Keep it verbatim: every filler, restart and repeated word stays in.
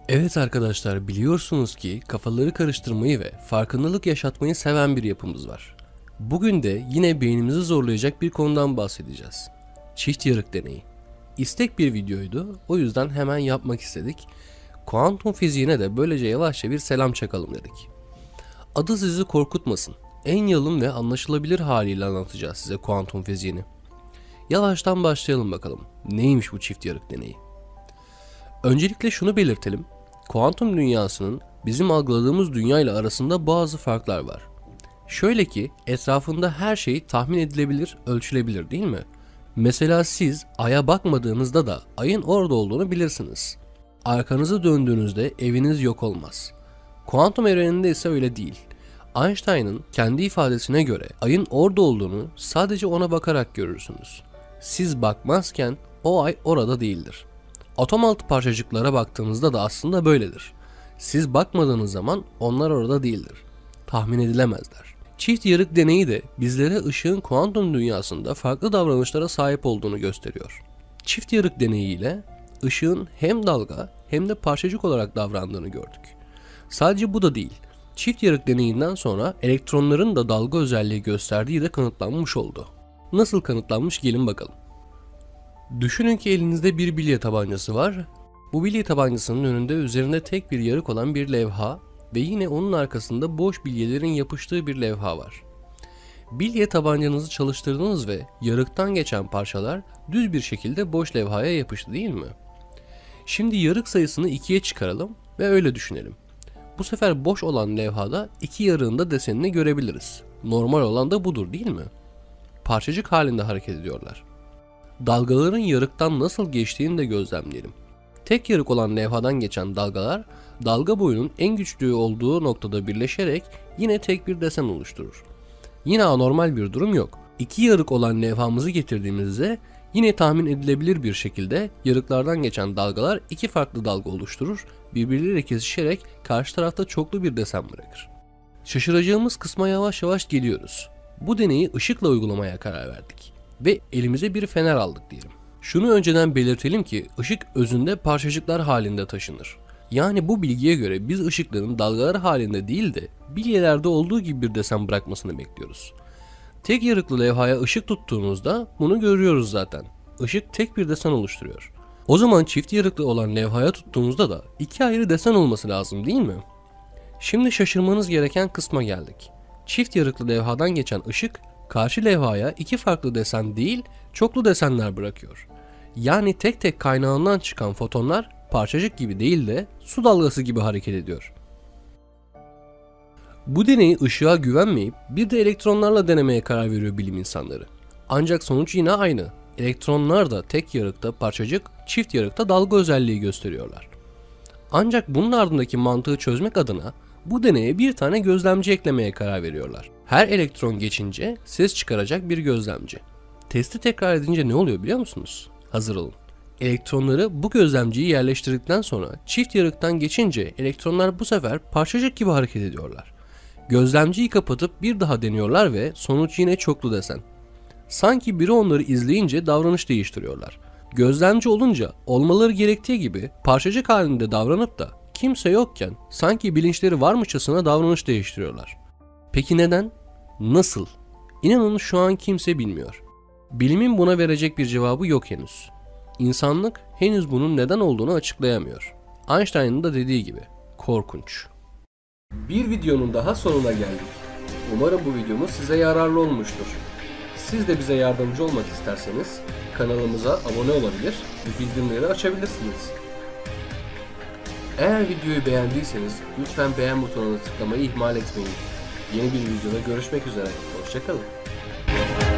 Evet arkadaşlar, biliyorsunuz ki kafaları karıştırmayı ve farkındalık yaşatmayı seven bir yapımız var. Bugün de yine beynimizi zorlayacak bir konudan bahsedeceğiz. Çift yarık deneyi. İstek bir videoydu, o yüzden hemen yapmak istedik. Kuantum fiziğine de böylece yavaşça bir selam çakalım dedik. Adı sizi korkutmasın. En yalın ve anlaşılabilir haliyle anlatacağız size kuantum fiziğini. Yavaştan başlayalım bakalım. Neymiş bu çift yarık deneyi? Öncelikle şunu belirtelim. Kuantum dünyasının bizim algıladığımız dünya ile arasında bazı farklar var. Şöyle ki etrafında her şey tahmin edilebilir, ölçülebilir değil mi? Mesela siz Ay'a bakmadığınızda da Ay'ın orada olduğunu bilirsiniz. Arkanızı döndüğünüzde eviniz yok olmaz. Kuantum evreninde ise öyle değil. Einstein'ın kendi ifadesine göre Ay'ın orada olduğunu sadece ona bakarak görürsünüz. Siz bakmazken o Ay orada değildir. Atom altı parçacıklara baktığınızda da aslında böyledir. Siz bakmadığınız zaman onlar orada değildir. Tahmin edilemezler. Çift yarık deneyi de bizlere ışığın kuantum dünyasında farklı davranışlara sahip olduğunu gösteriyor. Çift yarık deneyiyle ışığın hem dalga hem de parçacık olarak davrandığını gördük. Sadece bu da değil. Çift yarık deneyinden sonra elektronların da dalga özelliği gösterdiği de kanıtlanmış oldu. Nasıl kanıtlanmış gelin bakalım. Düşünün ki elinizde bir bilye tabancası var. Bu bilye tabancasının önünde üzerinde tek bir yarık olan bir levha ve yine onun arkasında boş bilyelerin yapıştığı bir levha var. Bilye tabancanızı çalıştırdınız ve yarıktan geçen parçalar düz bir şekilde boş levhaya yapıştı değil mi? Şimdi yarık sayısını ikiye çıkaralım ve öyle düşünelim. Bu sefer boş olan levhada iki yarığın da desenini görebiliriz. Normal olan da budur değil mi? Parçacık halinde hareket ediyorlar. Dalgaların yarıktan nasıl geçtiğini de gözlemleyelim. Tek yarık olan levhadan geçen dalgalar, dalga boyunun en güçlü olduğu noktada birleşerek yine tek bir desen oluşturur. Yine anormal bir durum yok. İki yarık olan levhamızı getirdiğimizde yine tahmin edilebilir bir şekilde yarıklardan geçen dalgalar iki farklı dalga oluşturur, birbirleriyle kesişerek karşı tarafta çoklu bir desen bırakır. Şaşıracağımız kısma yavaş yavaş geliyoruz. Bu deneyi ışıkla uygulamaya karar verdik ve elimize bir fener aldık diyelim. Şunu önceden belirtelim ki ışık özünde parçacıklar halinde taşınır. Yani bu bilgiye göre biz ışıkların dalgalar halinde değil de bilyelerde olduğu gibi bir desen bırakmasını bekliyoruz. Tek yarıklı levhaya ışık tuttuğumuzda bunu görüyoruz zaten. Işık tek bir desen oluşturuyor. O zaman çift yarıklı olan levhaya tuttuğumuzda da iki ayrı desen olması lazım değil mi? Şimdi şaşırmanız gereken kısma geldik. Çift yarıklı levhadan geçen ışık karşı levhaya iki farklı desen değil, çoklu desenler bırakıyor. Yani tek tek kaynağından çıkan fotonlar parçacık gibi değil de su dalgası gibi hareket ediyor. Bu deneyi ışığa güvenmeyip bir de elektronlarla denemeye karar veriyor bilim insanları. Ancak sonuç yine aynı. Elektronlar da tek yarıkta parçacık, çift yarıkta dalga özelliği gösteriyorlar. Ancak bunun ardındaki mantığı çözmek adına bu deneye bir tane gözlemci eklemeye karar veriyorlar. Her elektron geçince ses çıkaracak bir gözlemci. Testi tekrar edince ne oluyor biliyor musunuz? Hazır olun. Elektronları bu gözlemciyi yerleştirdikten sonra çift yarıktan geçince elektronlar bu sefer parçacık gibi hareket ediyorlar. Gözlemciyi kapatıp bir daha deniyorlar ve sonuç yine çoklu desen. Sanki biri onları izleyince davranış değiştiriyorlar. Gözlemci olunca olmaları gerektiği gibi parçacık halinde davranıp da kimse yokken sanki bilinçleri varmışçasına davranış değiştiriyorlar. Peki neden? Nasıl? İnanın şu an kimse bilmiyor. Bilimin buna verecek bir cevabı yok henüz. İnsanlık henüz bunun neden olduğunu açıklayamıyor. Einstein'ın da dediği gibi korkunç. Bir videonun daha sonuna geldik. Umarım bu videomuz size yararlı olmuştur. Siz de bize yardımcı olmak isterseniz kanalımıza abone olabilir ve bildirimleri açabilirsiniz. Eğer videoyu beğendiyseniz lütfen beğen butonuna tıklamayı ihmal etmeyin. Yeni bir videoda görüşmek üzere. Hoşça kalın.